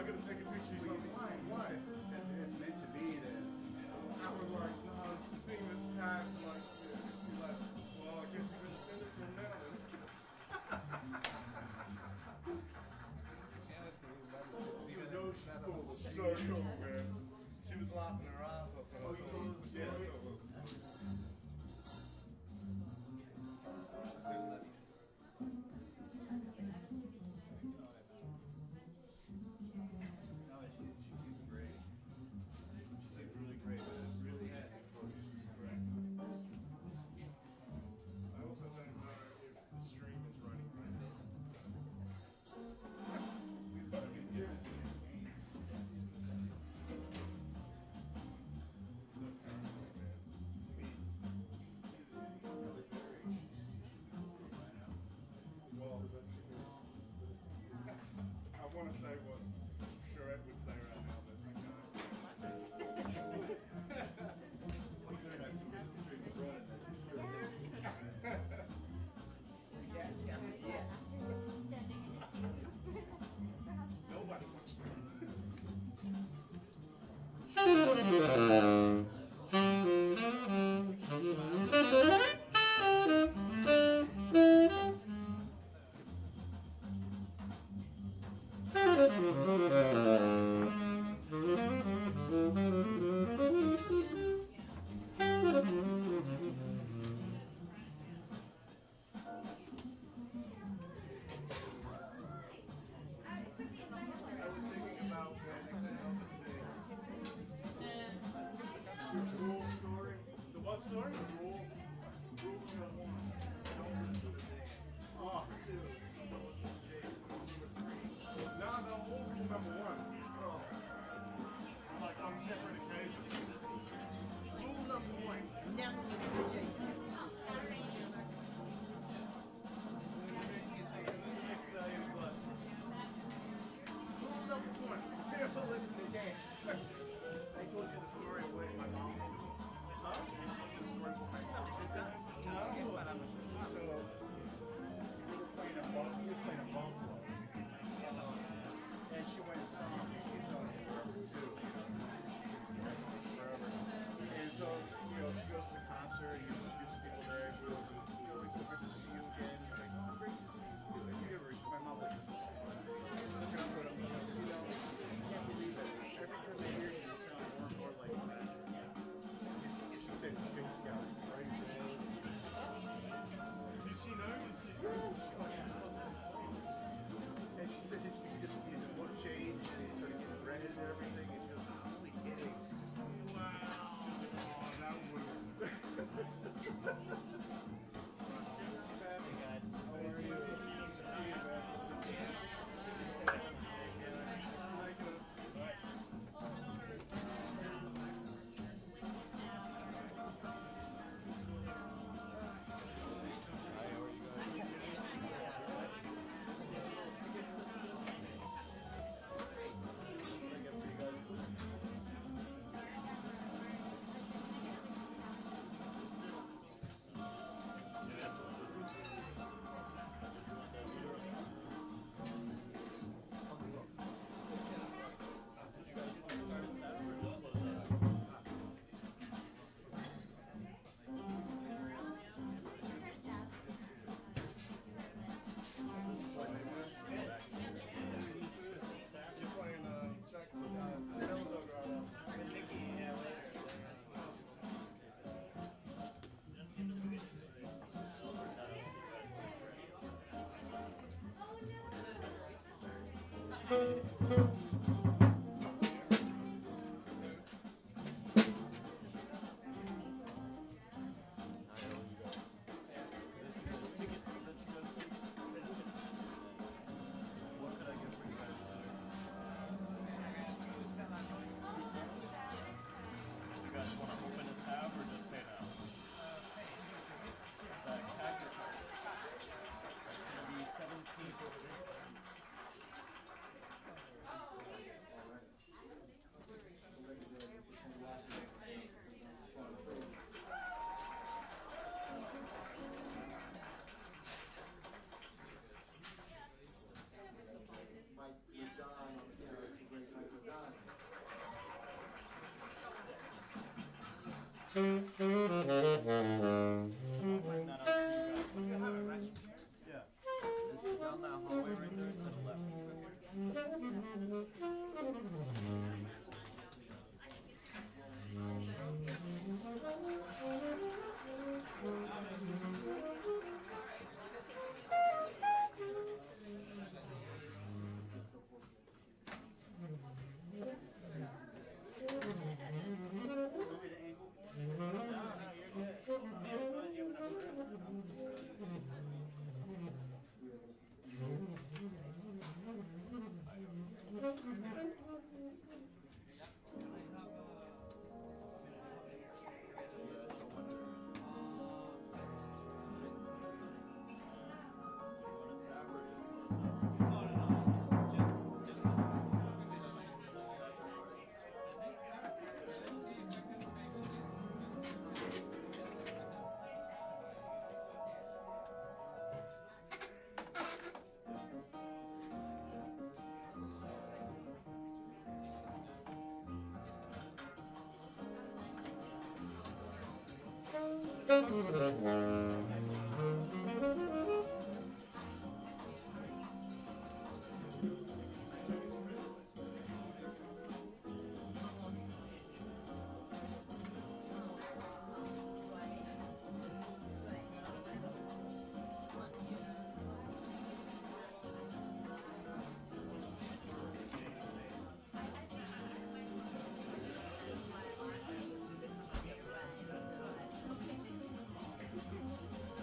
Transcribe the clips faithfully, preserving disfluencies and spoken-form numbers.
I gotta take a picture of something. Why? Why? It, it's meant to be that. I was like, no, this is being the past. Like, yeah. He's like, well, I guess you're gonna send it to him now then. You know she's cool. So cool, man. She was laughing her ass off when Oh, I you told told her her the Yeah, I story? told her the story. No, she, she did great. She did really great, but it's really happy for you. Correct. I also don't know if the stream is running right now. But I mean, yeah, it's- Well, I want to say what Charette would say right now, but I can't. Yes, yes, yes. Nobody wants to. I was thinking about the rule story. The what story? Rule. Rule number one. Don't listen to the Oh, two. no, no, all rule number ones. Oh. Like on separate occasions. Rule number one. Never listen to Jason. The next day it's like, Rule number one. Never listen to Dan. I told you the story of when my mom. Huh? I told you the story of my mom. Is it done? No. So we were playing a ball. He was playing a ball club. And she went and saw him. She's known him forever too. Forever. And so, you know, she goes to the concert. You know, she gets people there. She goes, you know, it's so good to see you again. He's like, oh, great to see you too. And you ever, my mom like this. Look at him, you know, you know, I can't believe it. Every time I hear you, you sound more and more like that. She said, Space Scout, right? did she know? Did she And she said his feet just his look changed and he started getting red and everything. And she was like, holy kidding. Wow. Oh, that would Hey guys. How are you? Good to see you, man. You're playing uh, Jack uh, Sales Ogre right now. seventeen. I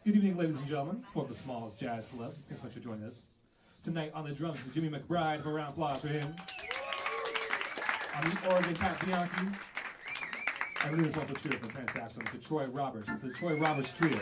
Good evening, ladies and gentlemen. Welcome to Smalls Jazz Club. Thanks so much for joining us. Tonight on the drums is Jimmy McBride. A round of applause for him. On the organ, Pat Bianchi. And leading us off the trio from tenor saxophone to Troy Roberts. It's the Troy Roberts Trio.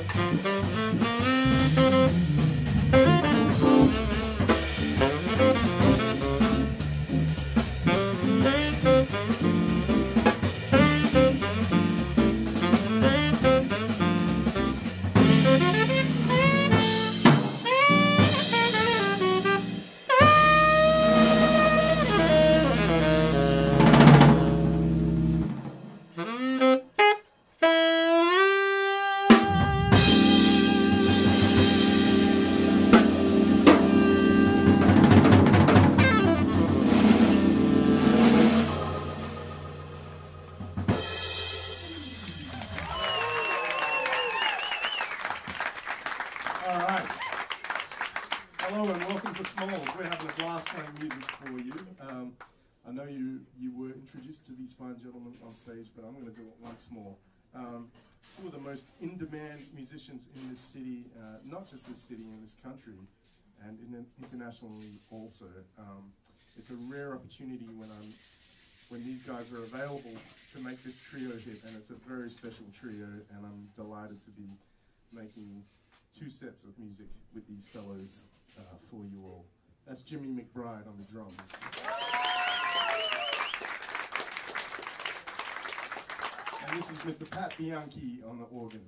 To these fine gentlemen on stage, but I'm going to do it once more. Um, two of the most in-demand musicians in this city, uh, not just this city, in this country, and in, internationally also. Um, it's a rare opportunity when I'm, when these guys are available to make this trio hit, and it's a very special trio, and I'm delighted to be making two sets of music with these fellows uh, for you all. That's Jimmy McBride on the drums. And this is Mister Pat Bianchi on the organ.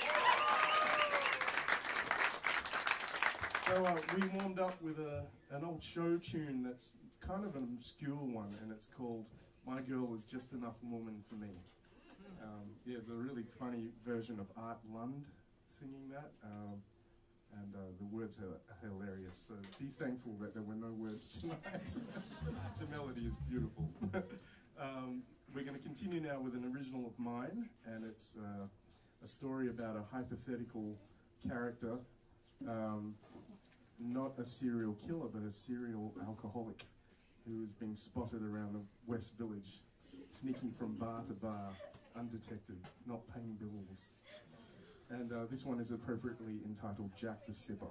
So uh, we warmed up with a, an old show tune that's kind of an obscure one, and it's called My Girl Is Just Enough Woman for Me. Um, yeah, it's a really funny version of Art Lund singing that, um, and uh, the words are, are hilarious, so be thankful that there were no words tonight. The melody is beautiful. um, We're going to continue now with an original of mine, and it's uh, a story about a hypothetical character, um, not a serial killer, but a serial alcoholic who is being spotted around the West Village, sneaking from bar to bar, undetected, not paying bills. And uh, this one is appropriately entitled Jack the Sipper.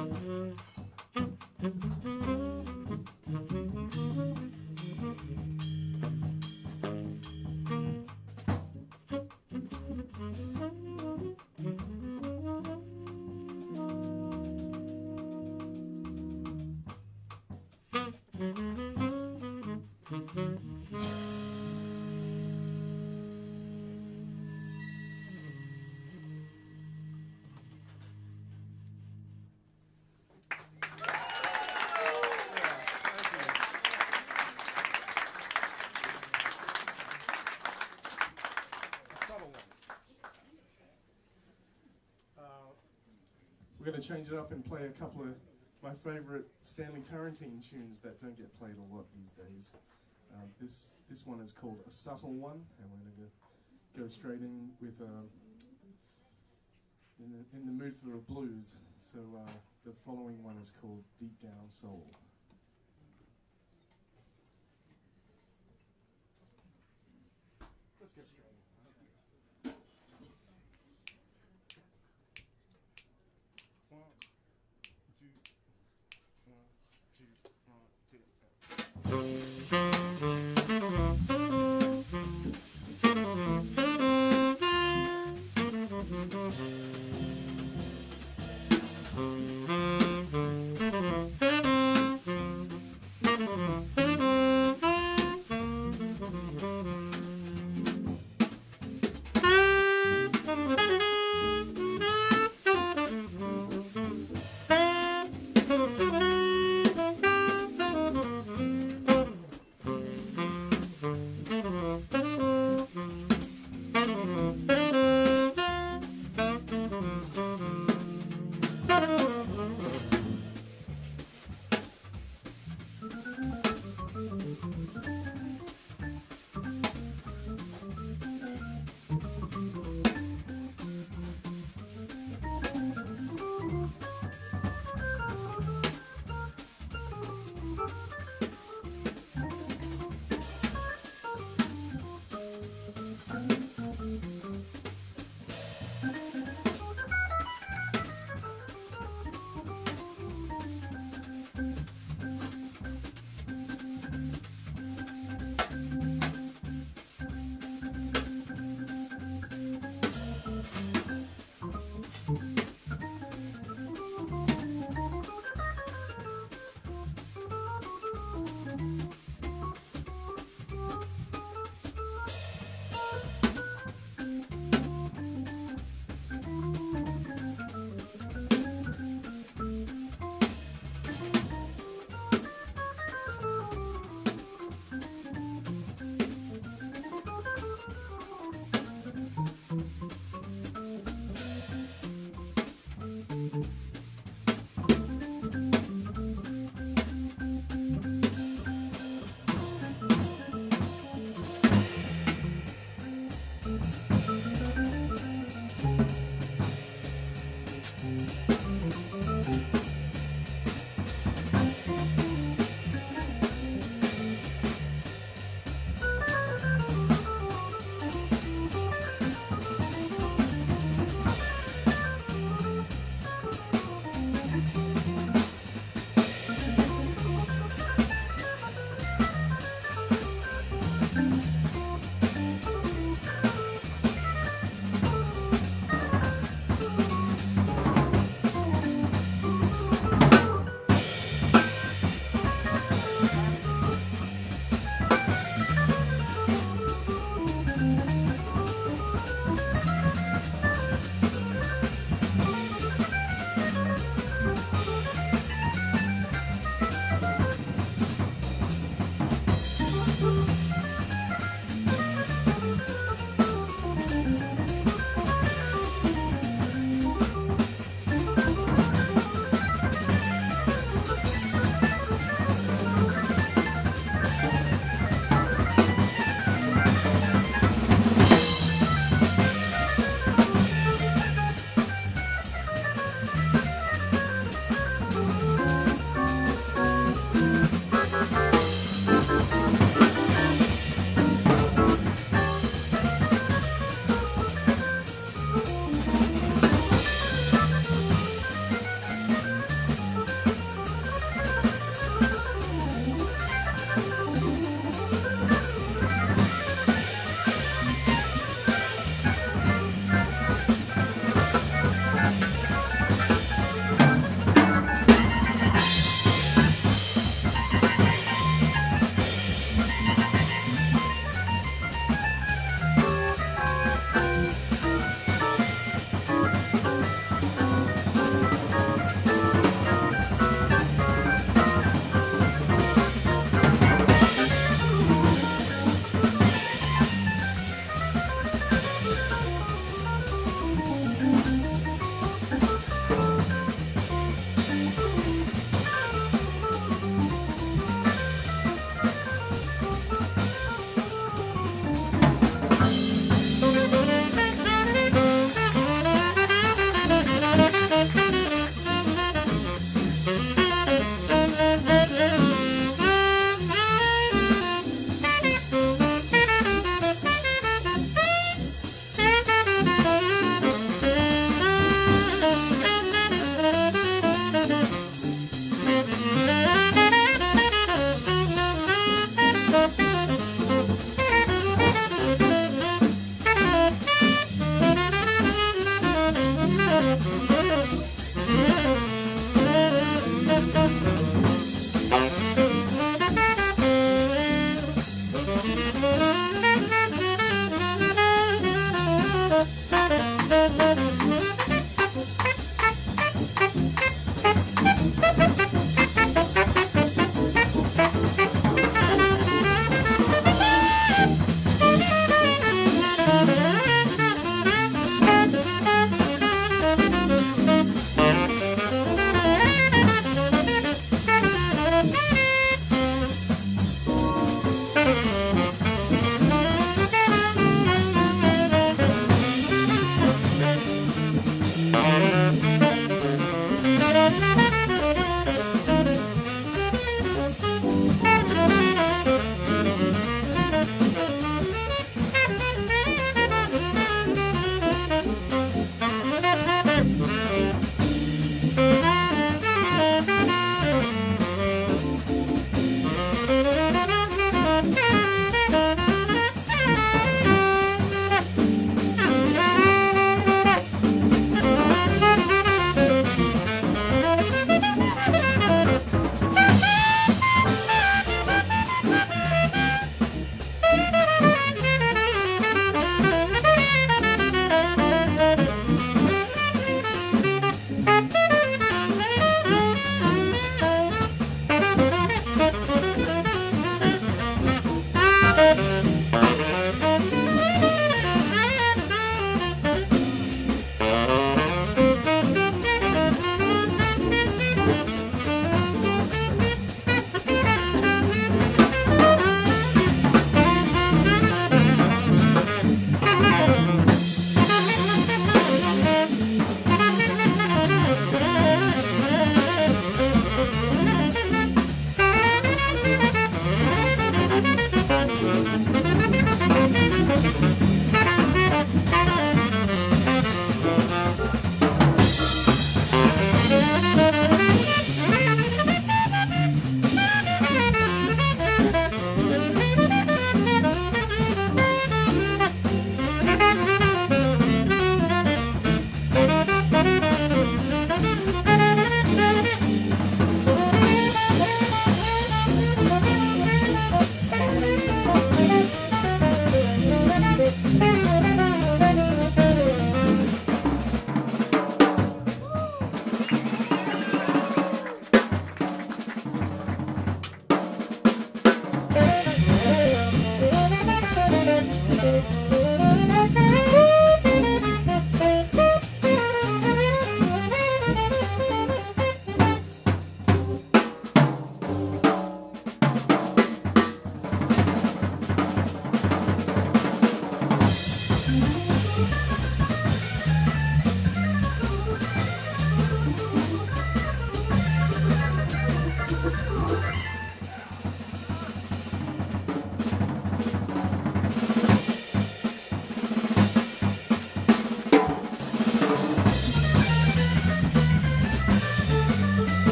We're going to change it up and play a couple of my favourite Stanley Tarantine tunes that don't get played a lot these days. Um, this this one is called A Subtle One, and we're going to go, go straight in with um, in the in the mood for a blues. So uh, the following one is called Deep Down Soul. Let's get straight. One, two, one, two, one, two. Thank you.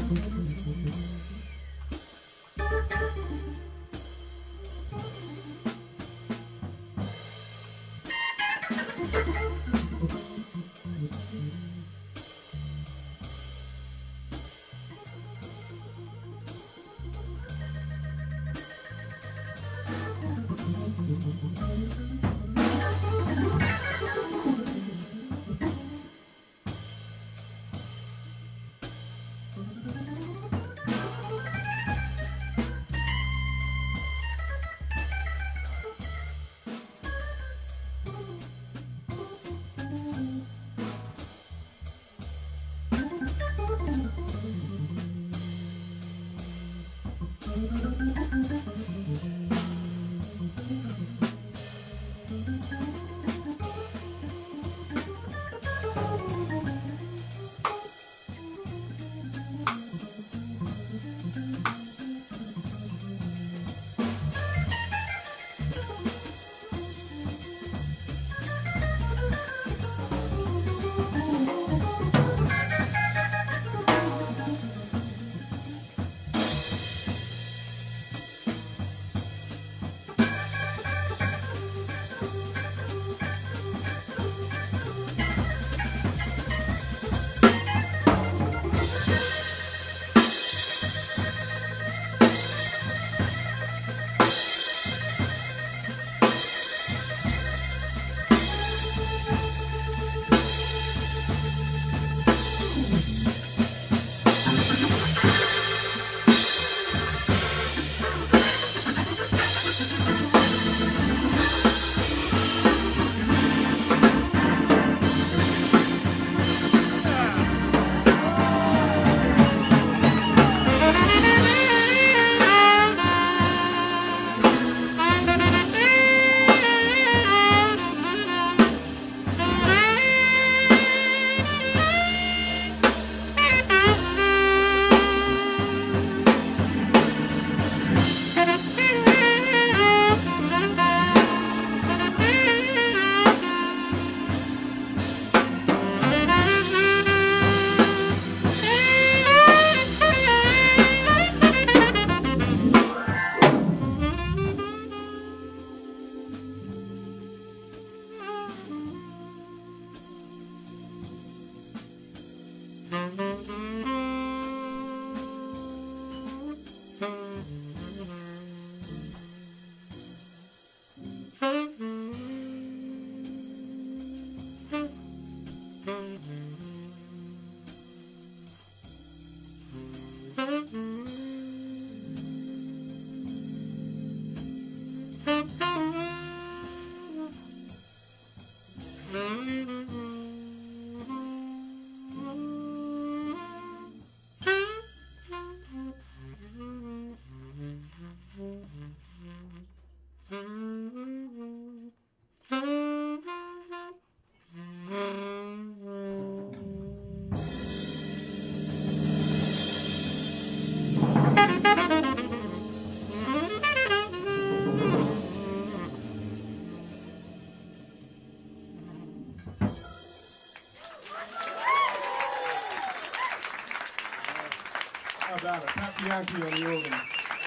How about it? Pat Bianchi on the organ.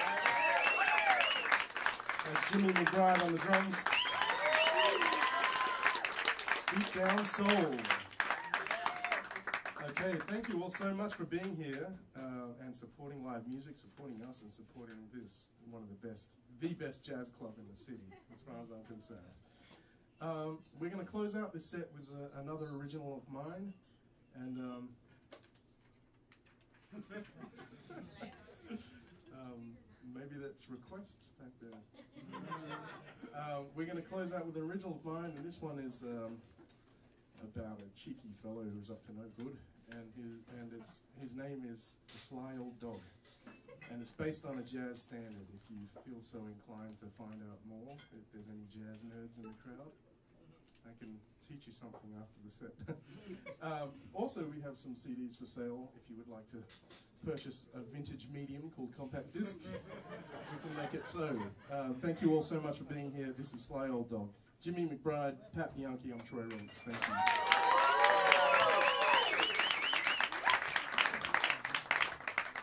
That's Jimmy McBride on the drums. Deep Down Soul. Okay, thank you all so much for being here uh, and supporting live music, supporting us, and supporting this, one of the best, the best jazz club in the city, as far as I'm concerned. Um, we're going to close out this set with uh, another original of mine, and um, um, maybe that's requests back there. uh, we're going to close out with an original of mine, and this one is um, about a cheeky fellow who's up to no good, and his, and it's, his name is The Sly Old Dog, and it's based on a jazz standard. If you feel so inclined to find out more, if there's any jazz nerds in the crowd, I can teach you something after the set. um, also, we have some C Ds for sale. If you would like to purchase a vintage medium called compact disc, we can make it so. Uh, thank you all so much for being here. This is Sly Old Dog. Jimmy McBride, Pat Bianchi, I'm Troy Rinks. Thank you.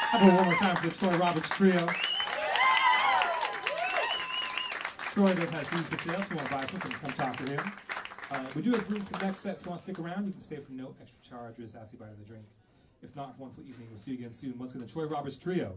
How about one more time for the Troy Roberts Trio? Troy does have seats for sale. If you want to buy some, so come talk to him. Uh, we do have room for the next set. If you want to stick around, you can stay for no extra charge or just ask you buy the drink. If not, for a wonderful evening. We'll see you again soon. Once again, the Troy Roberts Trio.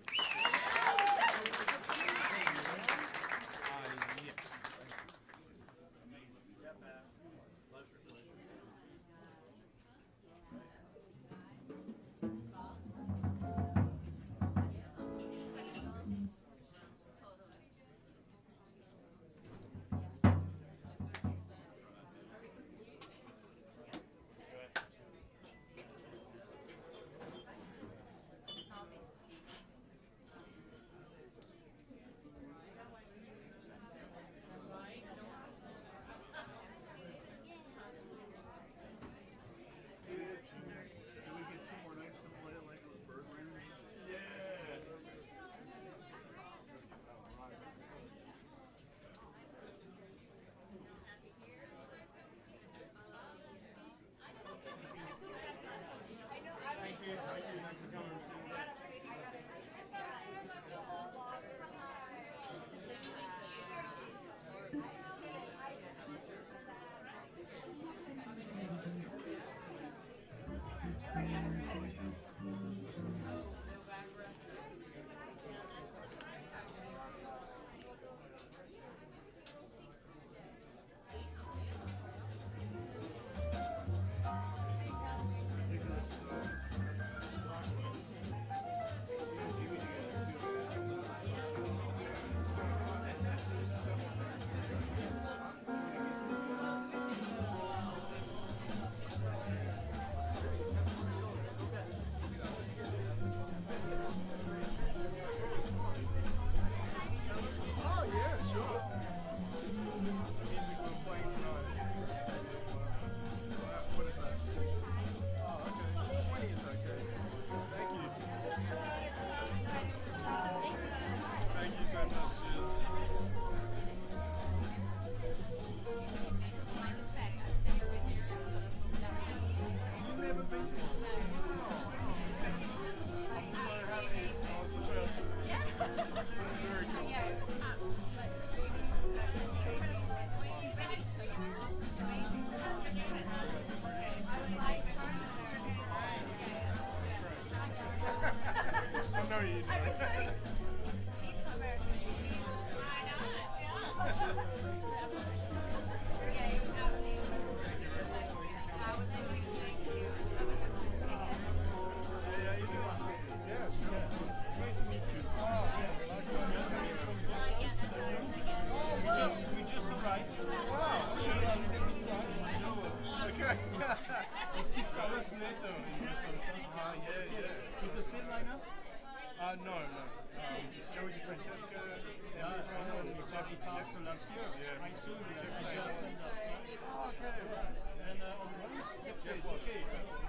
Uh, no, no. Um, it's Joey DeFrancesco. Yeah, I know. Jeffy Pastor last year. Yeah. I saw you. Jeffy Johnson. Oh, okay. And uh, on drums? Jeff Jeff okay.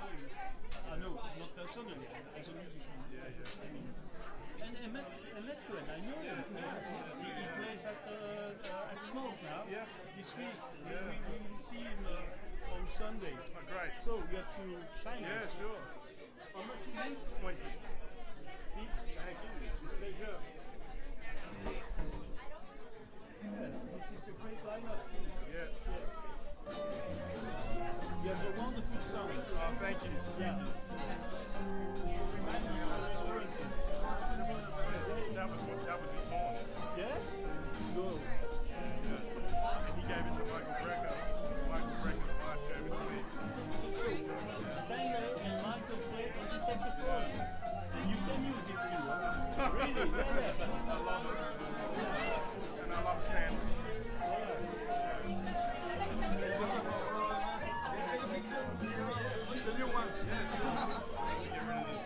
I know, not personally, as a musician. Yeah, yeah. I mean, and Emmett, Emmett Cohen, I know him. He, he plays at uh, uh, at Smoke now. Yes. This week. Yeah. We, we will see him uh, on Sunday. Oh, great. So we have to sign him. Yeah, sure. How much it is? twenty. Please. Thank you. It's a pleasure. Yeah, this is a great lineup. Yeah. Yeah. You have a wonderful sound. Oh, thank you. Yeah. Remind me of Origin. That was what that was his song. Yeah? Go. Yeah, yeah. And he gave it to Michael Brecker. Michael Brecker's wife gave it to me. Stanley and Michael played on the saxophone. And you can use it too, huh? Really? Yeah. I love it. Yeah. And I love Stanley. The new one. Yeah. Get rid of this.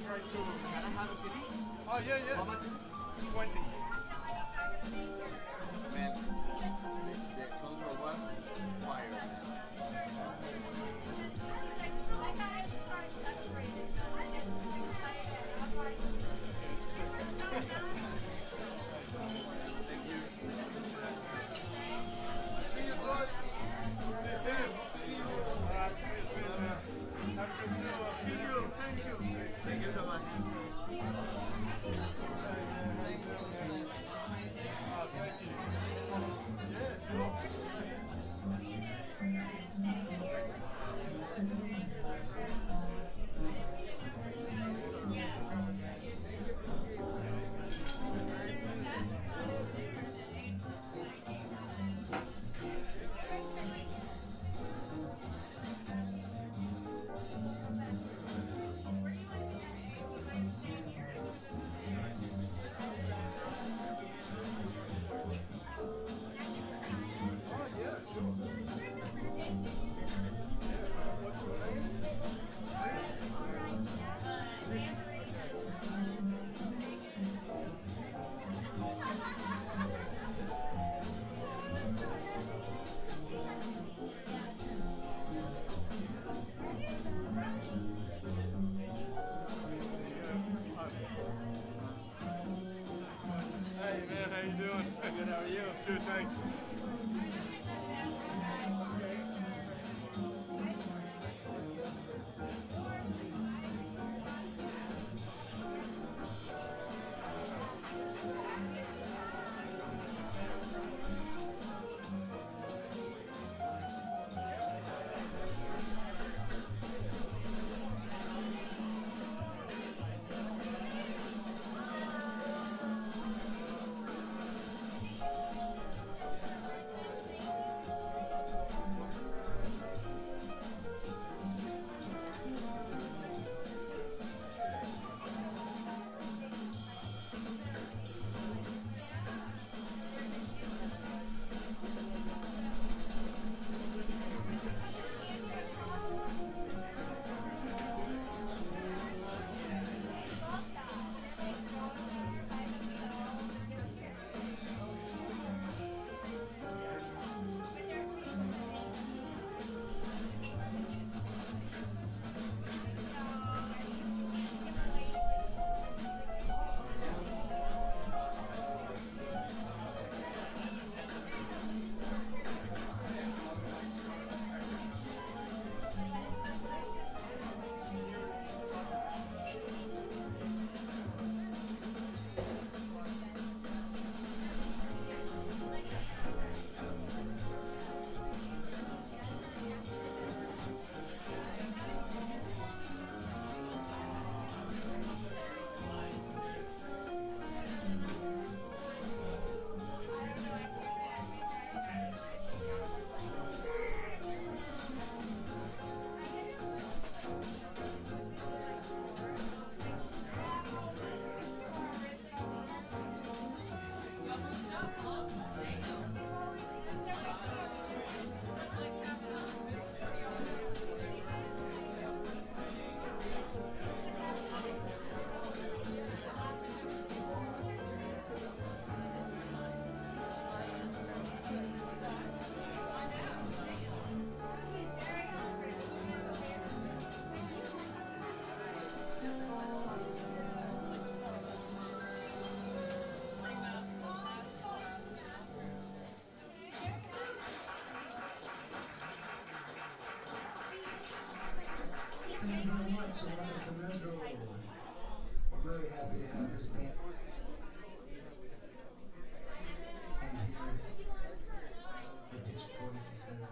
very cool. Can I have a C D? Oh, yeah, yeah. How much is it? twenty. Man, the clothes were what? Fire, man. Thank you. See you, bud. See you soon. All right, see you soon, man. Have a good tour. See you. Thank you. Thank you so much. Oh, thank you. Yeah, sure. Hey man, how you doing? Good, how are you? Good, thanks. Thank you very much, American Metro. We're very happy to have this band. And hear the pitched voices and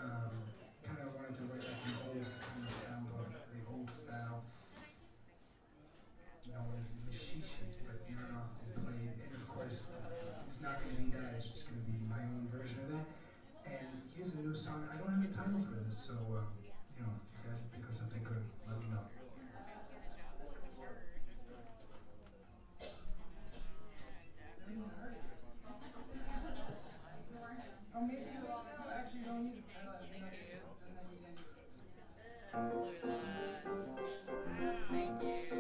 Um, kind of wanted to write like the old kind of sound, or the old style. Known as Mishishi, but not often played. And of course, it's not going to be that. It's just going to be my own version of that. And here's a new song. I don't have a title for this, so uh, you know, if you guys think of something good, let me know. Oh, maybe you will. No, actually, you don't need to. Thank you. Doesn't need any. Thank you.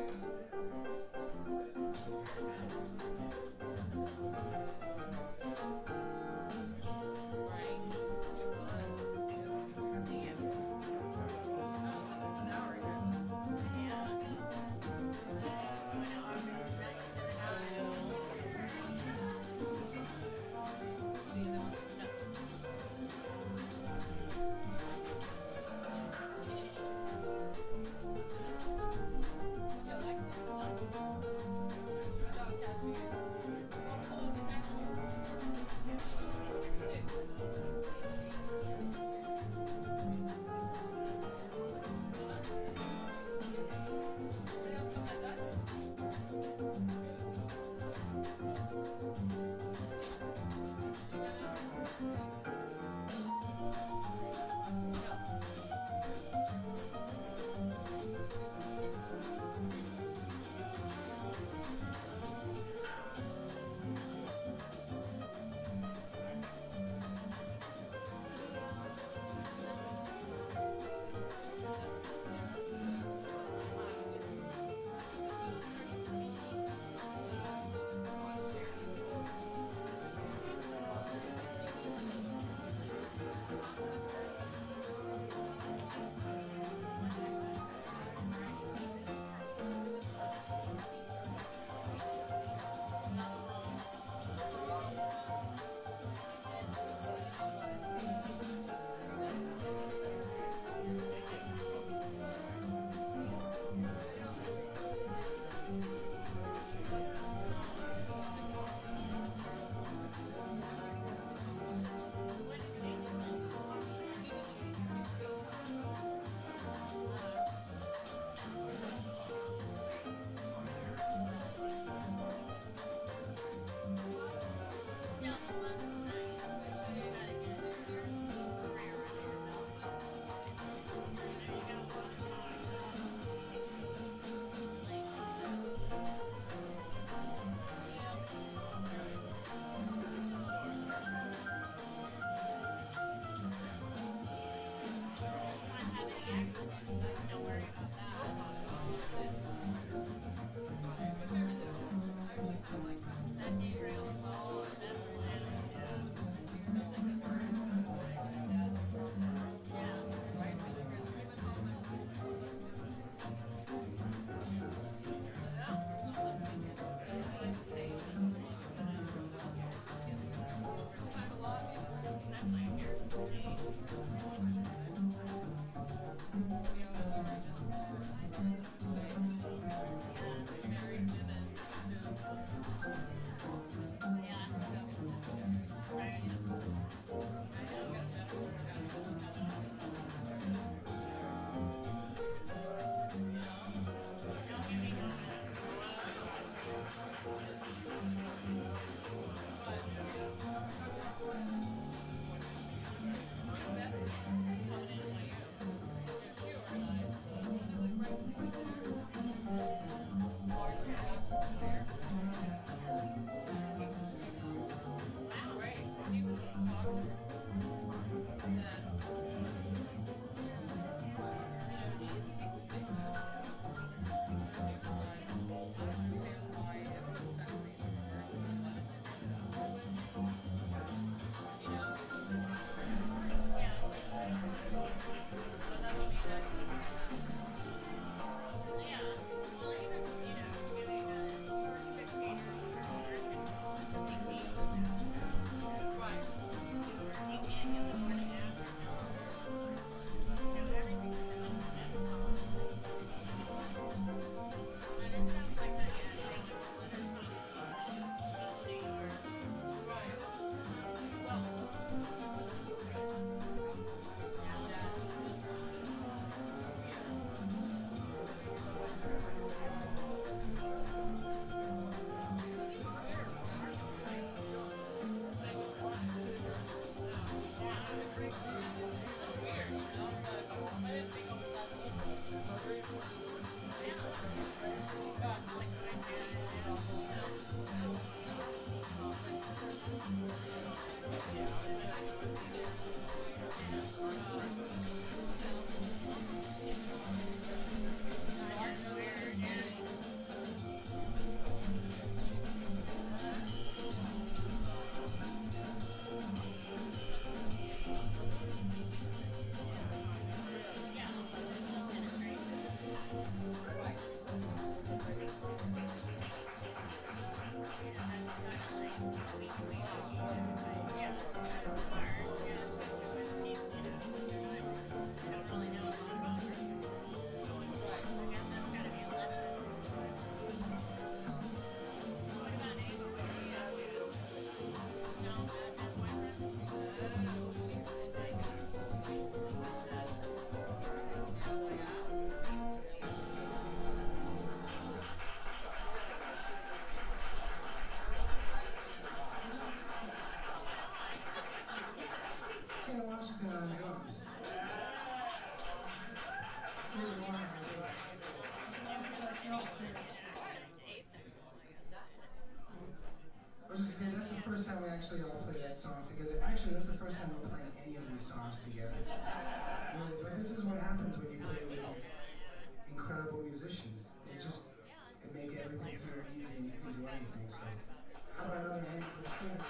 first time we actually all play that song together. Actually, that's the first time we're playing any of these songs together. Really, but this is what happens when you play with these incredible musicians. They just they make everything feel easy and you can do anything. So, how about another hand for the students?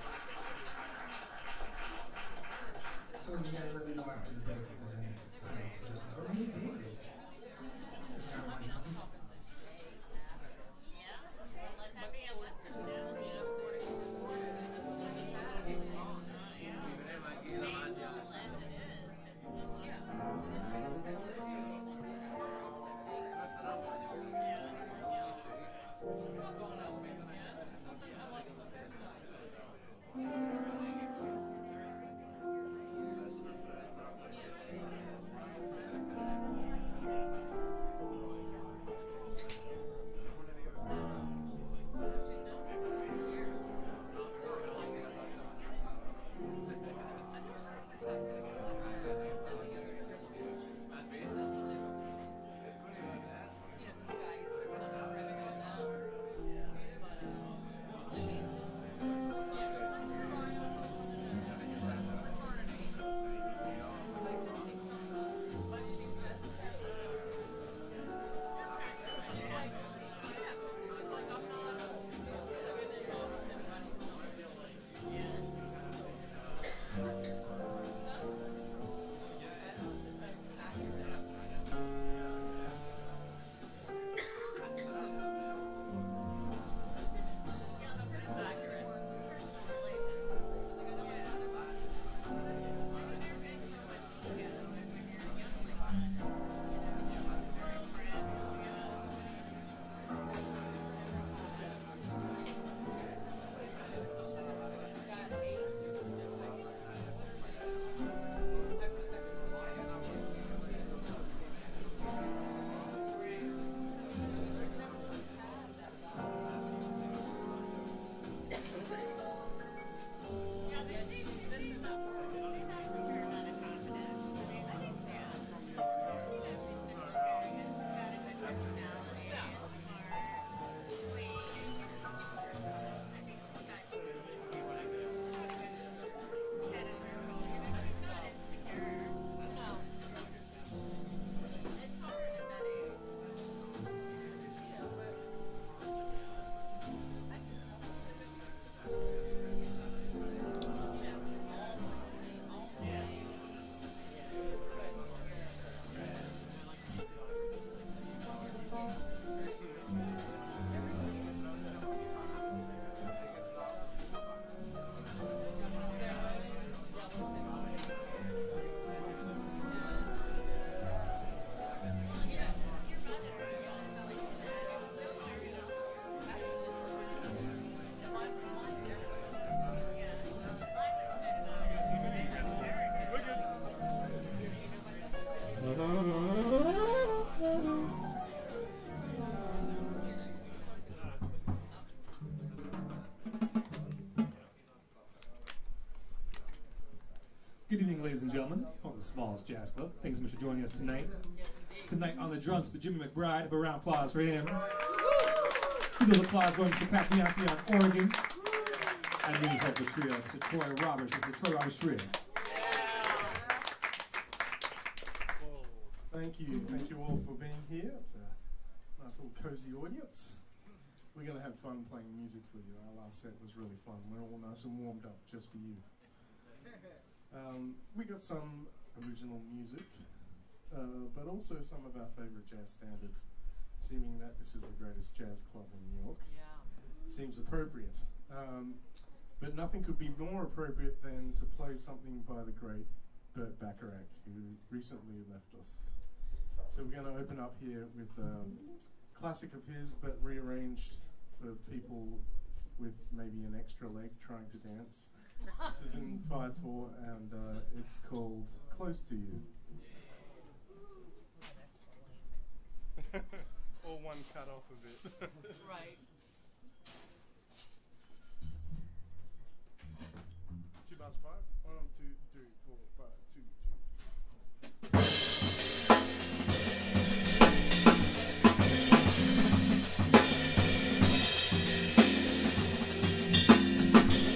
So you guys let me know after the break if there's any final suggestions. Or maybe David. Good evening, ladies and gentlemen, from the Smalls Jazz Club. Thanks so much for joining us tonight. Tonight on the drums, the Jimmy McBride. A round of applause for him. A little applause going to Pat Bianchi on Oregon. And Minnie's Head the Trio, to Troy Roberts. It's the Troy Roberts Trio. Thank you. Thank you all for being here. It's a nice little cozy audience. We're going to have fun playing music for you. Our last set was really fun. We're all nice and warmed up just for you. Um, we got some original music, uh, but also some of our favourite jazz standards, seeming that this is the greatest jazz club in New York. Yeah. Seems appropriate. Um, but nothing could be more appropriate than to play something by the great Burt Bacharach, who recently left us. So we're going to open up here with a um, classic of his, but rearranged for people with maybe an extra leg trying to dance. This is in five four, and uh, it's called Close to You. Or one cut off of it. Right. Two bars five. One, two, three, four, five, two, two.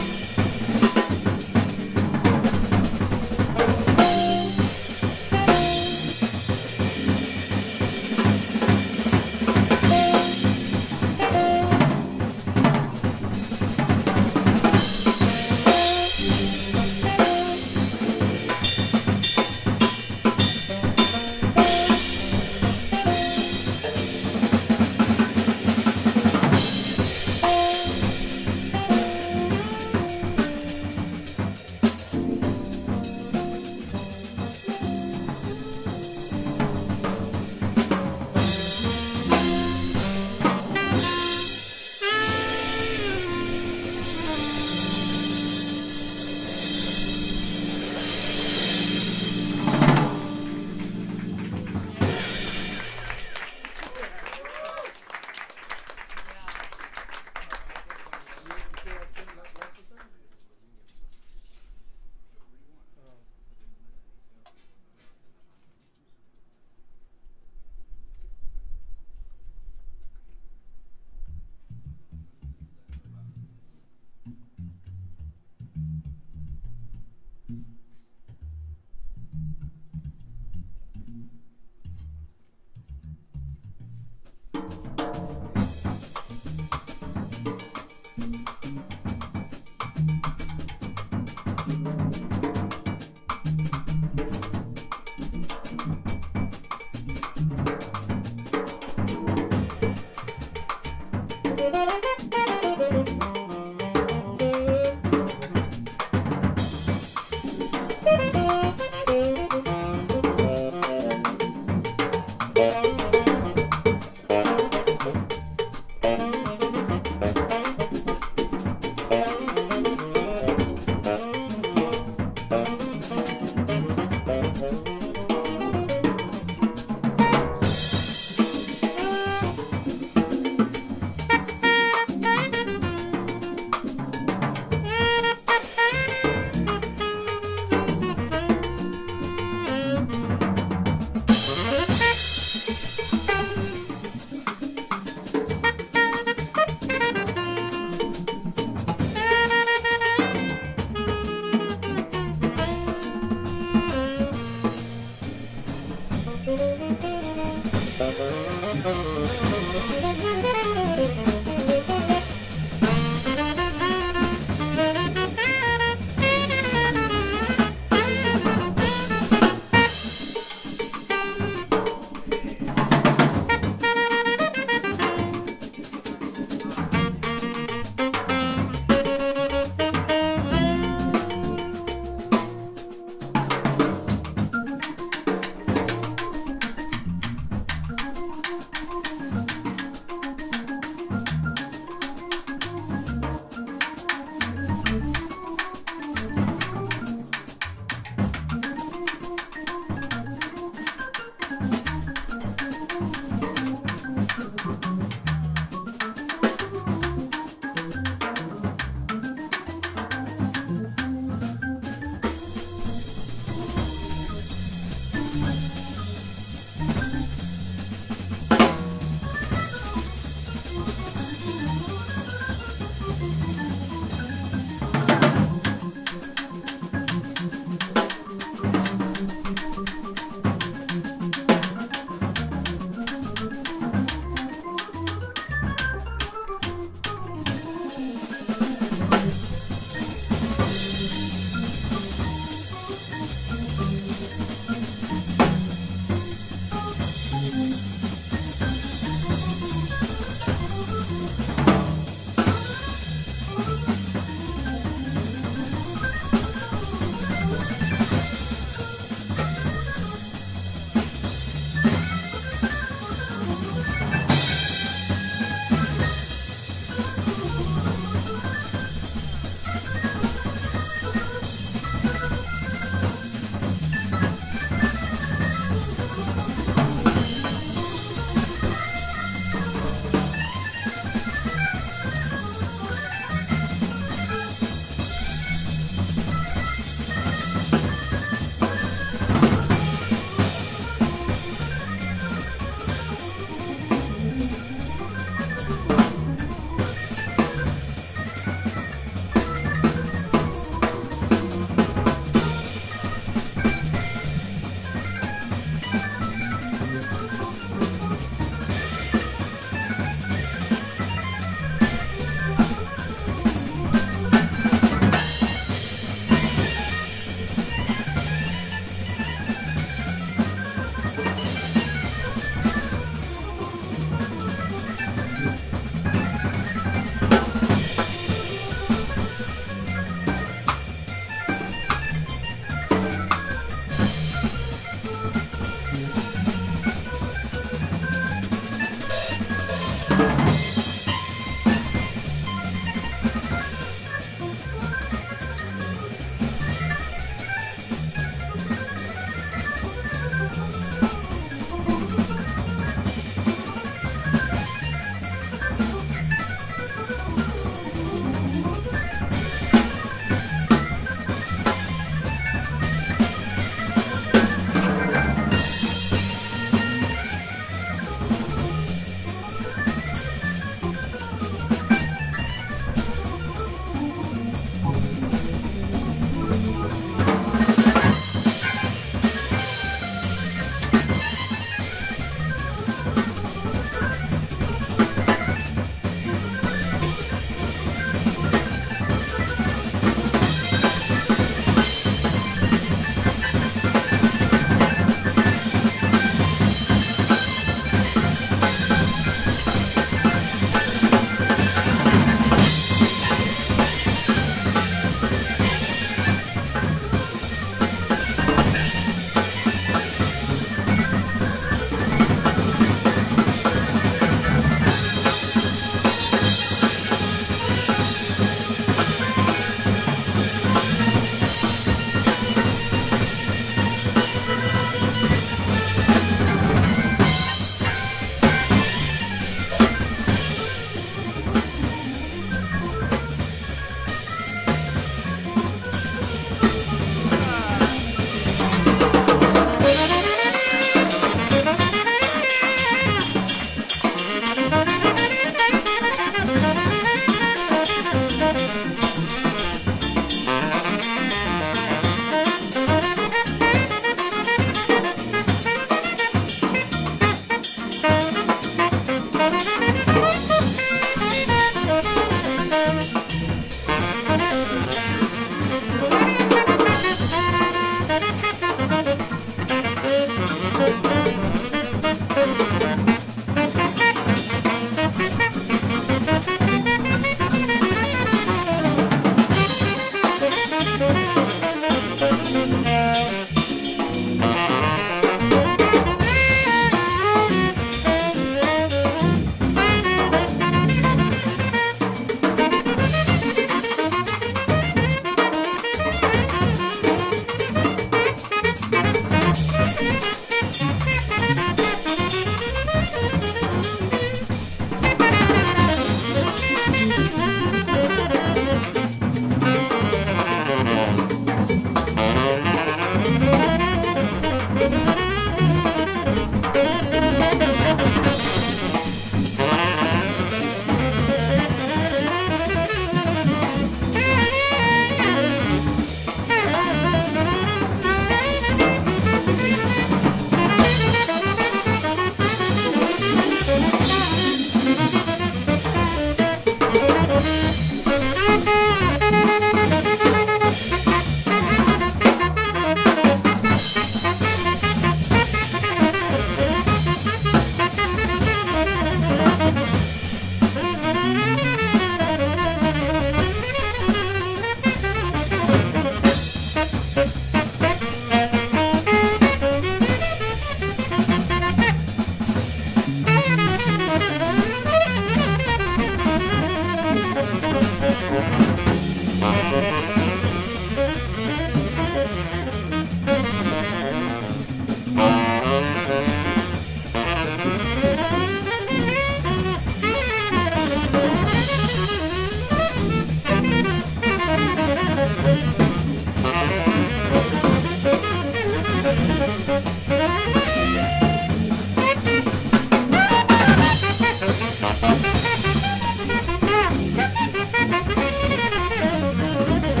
Thank you.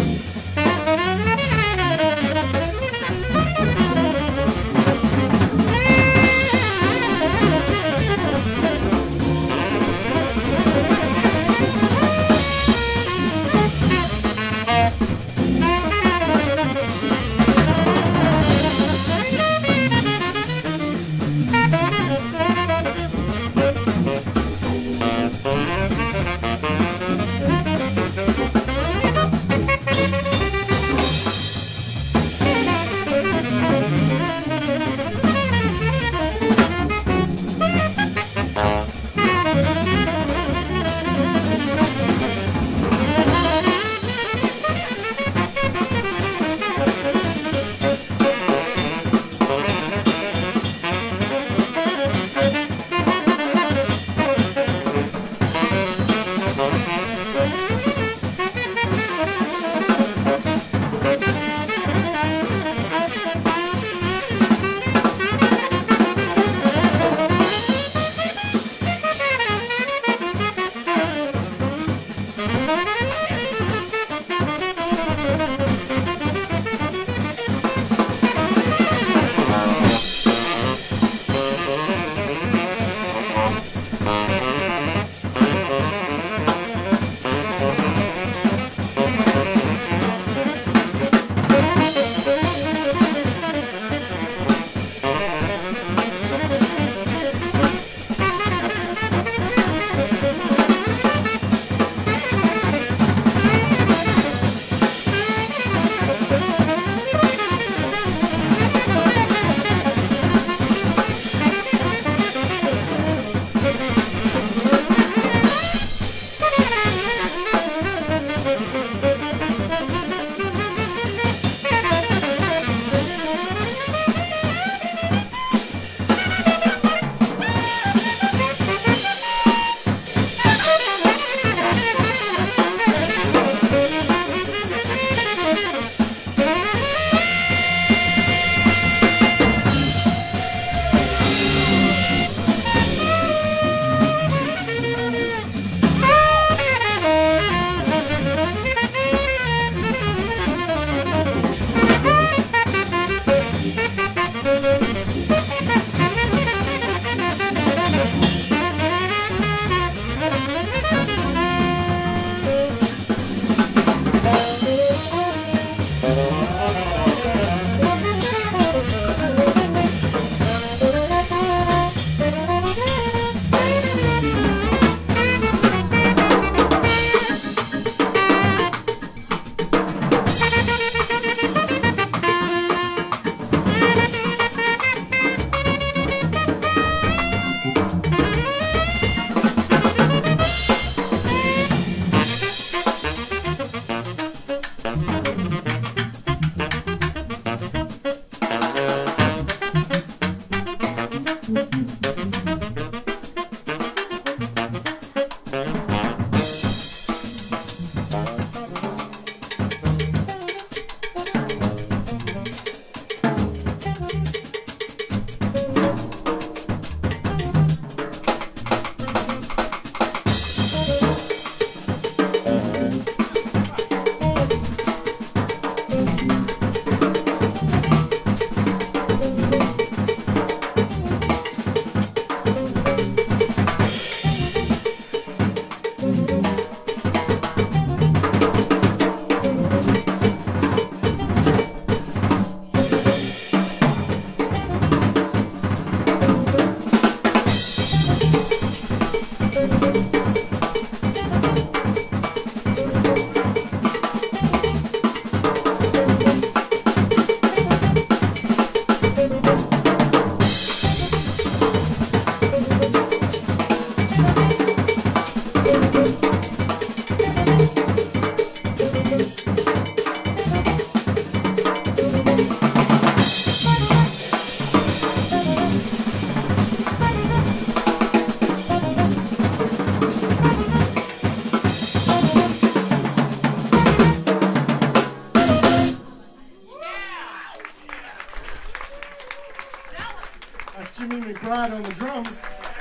McBride on the drums.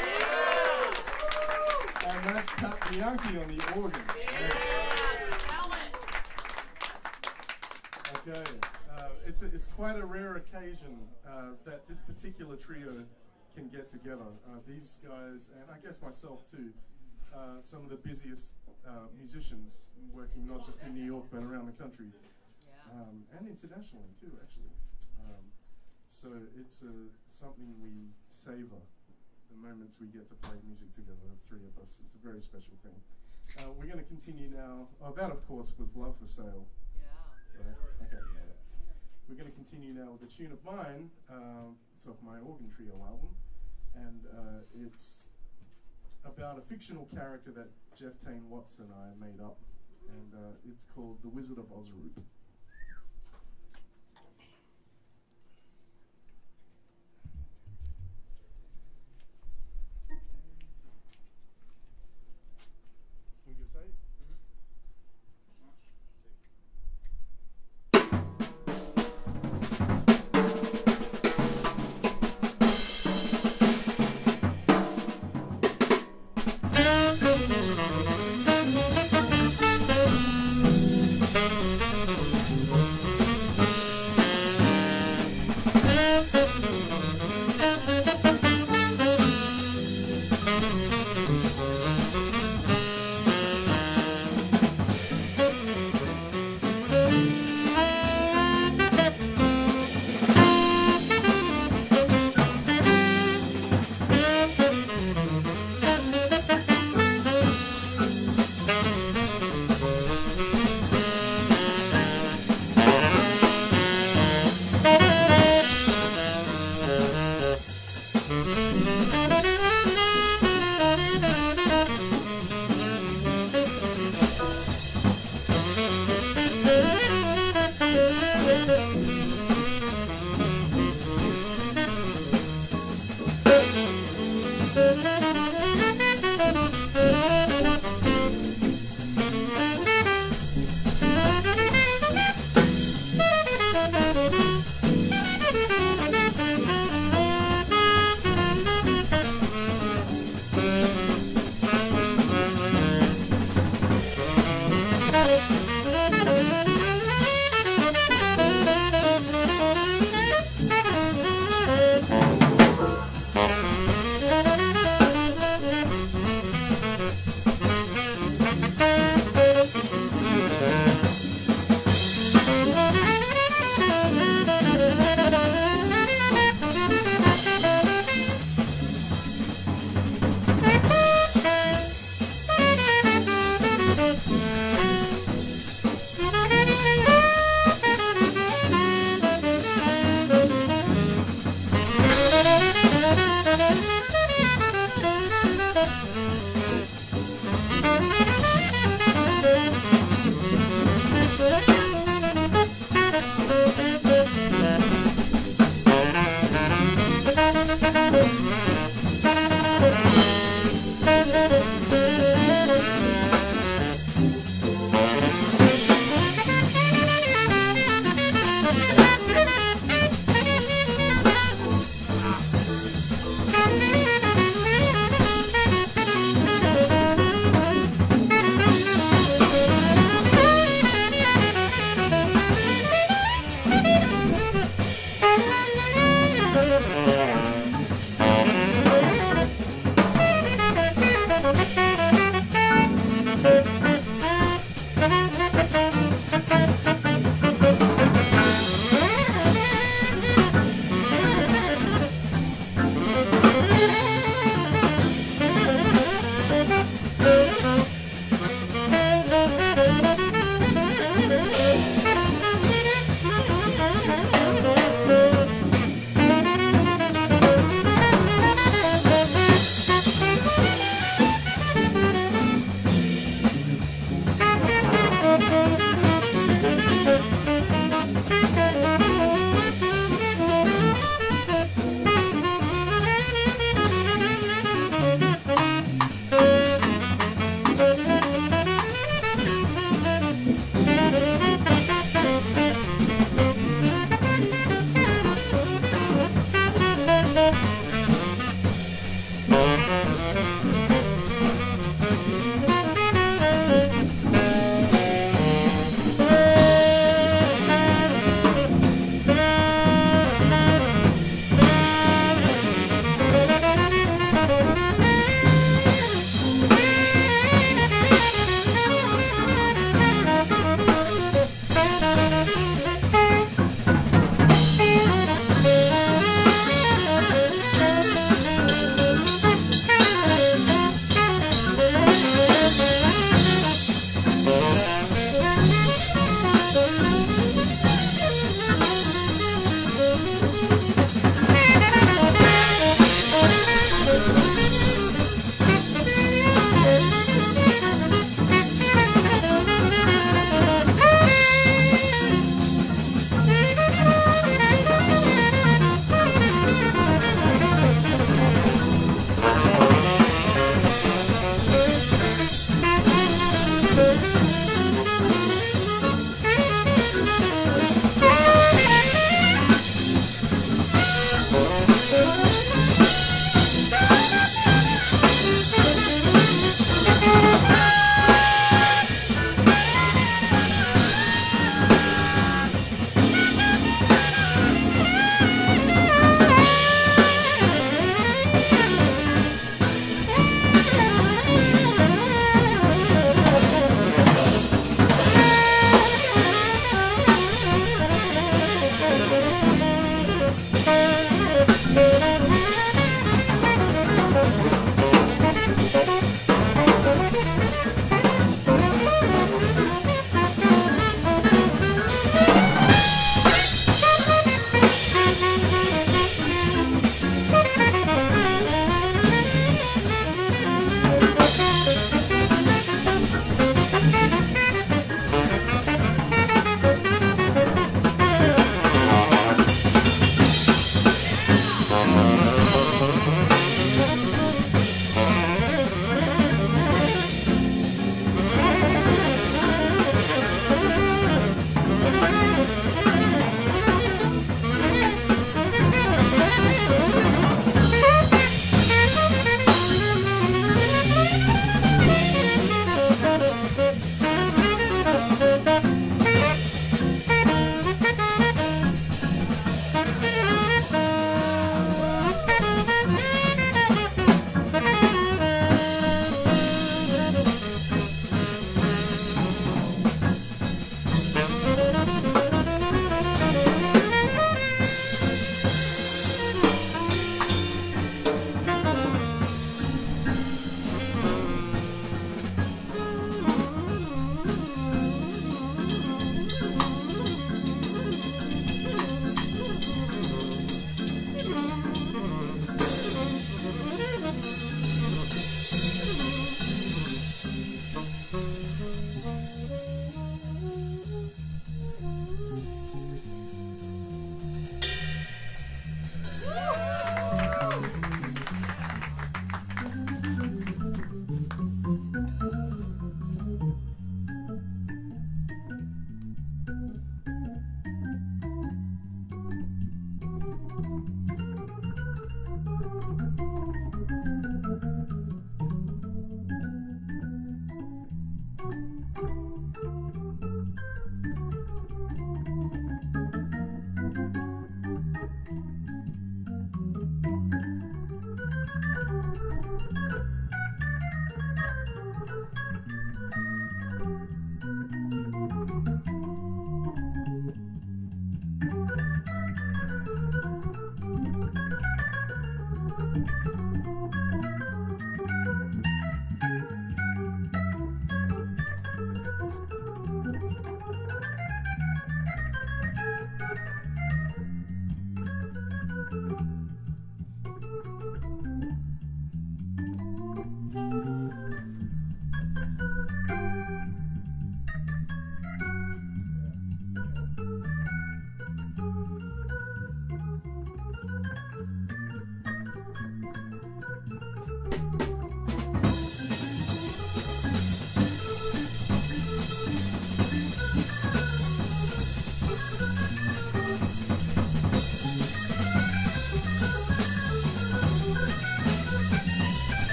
And that's Pat Bianchi on the organ. Okay, uh, it's, a, it's quite a rare occasion uh, that this particular trio can get together. Uh, these guys, and I guess myself too, uh, some of the busiest uh, musicians working not just in New York but around the country, um, and internationally too, actually. Um, so it's uh, something we savor, the moments we get to play music together, the three of us. It's a very special thing. Uh, we're going to continue now. Oh, that of course was Love for Sale. Right? Okay. We're going to continue now with a tune of mine. Um, it's off my Organ Trio album, and uh, it's about a fictional character that Jeff Tane Watts and I made up, and uh, it's called The Wizard of Ozroop. We give say? Thank you.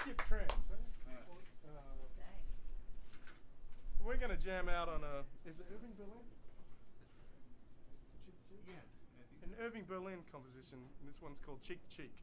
skip trends, eh? Uh, we're going to jam out on a. Is it Irving Berlin? It's a cheek to cheek? Yeah. I think An Irving Berlin composition, and this one's called Cheek to Cheek.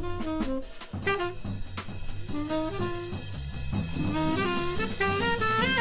Thank you.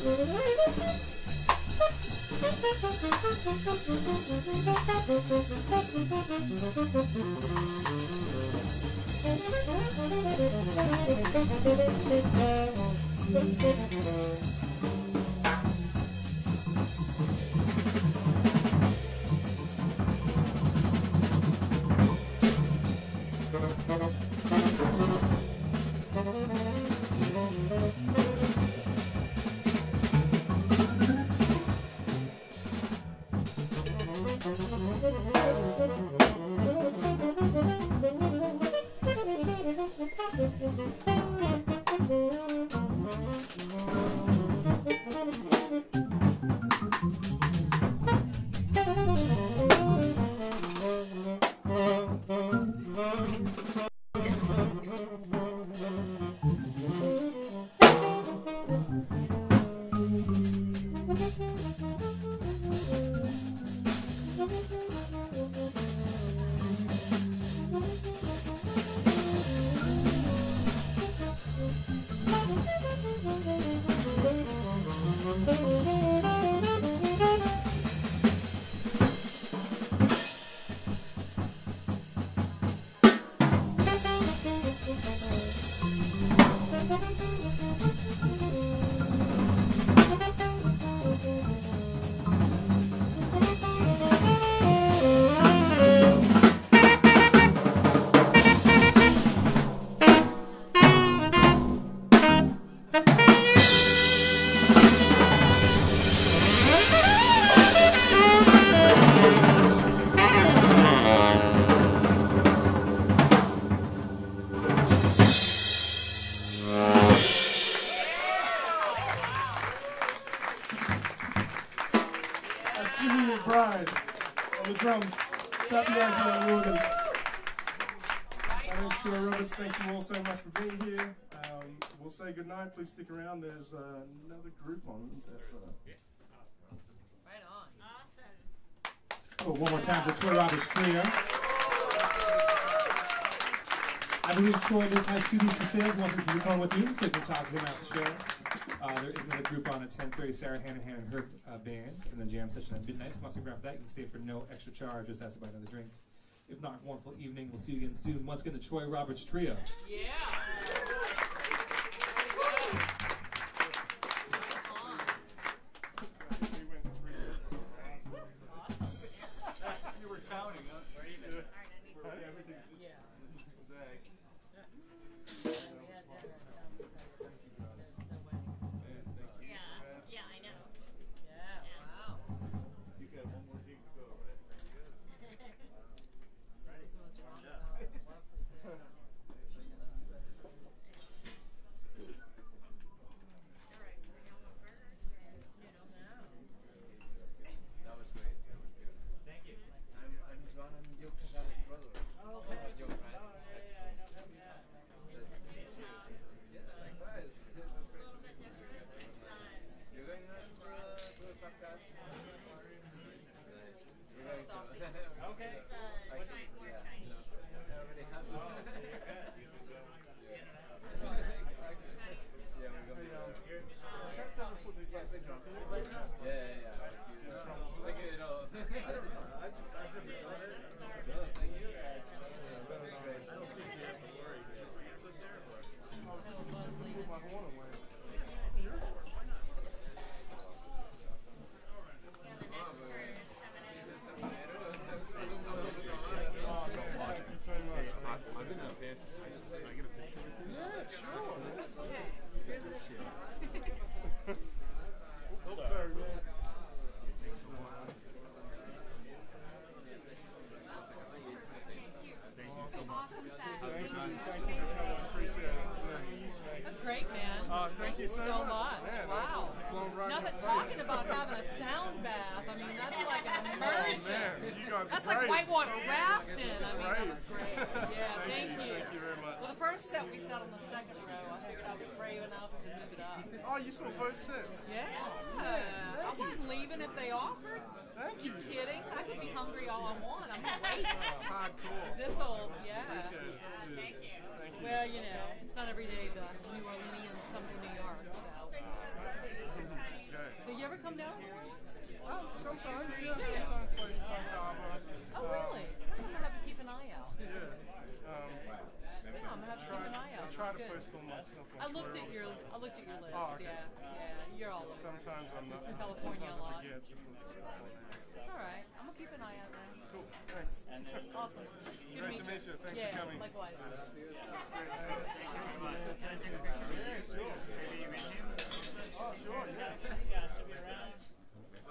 McBride on the drums, Pat Bianchi on the organ. And Troy Roberts, thank you all so much for being here. Um, we'll say goodnight. Please stick around. There's uh, another group on. That, uh, Right on. Awesome. Oh, one more time to Troy Roberts Trio. I believe Troy does have C Ds for sale. If you want to come with you, so you can talk to him after the show. Uh, there is another group on at ten thirty, Sarah Hanahan and her uh, band, and then jam session at midnight. If you want to stick around for that, you can stay for no extra charge. Just ask to buy another drink. If not, wonderful evening. We'll see you again soon. Once again, the Troy Roberts Trio. Yeah. You were counting, huh? Everything. Yeah. Zag. Yeah, I know. Yeah, wow. You got one more gig to go, right? So what's wrong about love for sale? That was great. That was good. Thank you. I'm, I'm John. I'm Joe Casale's brother. Oh, okay. Joe, right? Oh, yeah, yeah, I know him. Yeah. Yeah, likewise. You're going out for a, for a podcast? You're going to... Okay. I can, yeah. I already have one. Oh, okay. Yeah, we're going to... Yeah, yeah, yeah. Like, you know, I don't know. I just, I just never done it. No, thank you. Yeah, that was great. I don't think you have to worry. I've been in a fancy space. Can I get a picture with you? yeah, sure. Oh, sorry, man. Thanks so much. Thank you so much. Awesome set. Thank you. Thank you. Thank you for coming. Appreciate it. Thanks. That's great, man. Uh, thank you so so much. much. Man, Wow. blown right in Nothing the talking face. about having a sound bath. I mean, that's like an immersion. Oh, man, you guys That's are like great. whitewater rafting. I mean, that Great. was great. Yeah, Thank thank, you. you. Thank you very much. Well, the first set we sat on the second row. I figured I was brave enough to move it up. Oh, you saw both sets. Yeah. I wouldn't leaving if they offered. Thank you. Kidding? I could be hungry all I want. I'm not waiting. Hardcore. This old, yeah. Appreciate it. Cheers. Thank you. Well, you know, it's not every day the New Orleanians come to New York, so. you know New Orleans? Um, sometimes, yeah, sometimes play stuff, Dava. Oh, really? I'm gonna have to keep an eye out. Yeah. Um, Oh, I'm gonna have to keep an eye out. I try That's to good. post all my stuff on I looked Twitter at your, and stuff. I looked at your list. Oh, okay. Yeah, yeah, you're all over. Sometimes I'm not. California sometimes a lot. I forget to put stuff on there. It's all right. I'm gonna keep an eye out there. Cool. Thanks. Awesome. Good Great meet to meet you. Thanks yeah, for coming. Likewise. That's great.